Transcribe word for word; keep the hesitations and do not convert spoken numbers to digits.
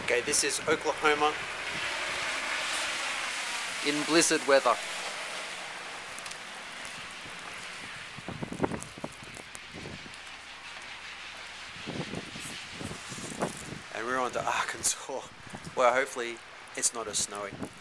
Okay, this is Oklahoma in blizzard weather. and we're on to Arkansas. Well, hopefully it's not as snowy.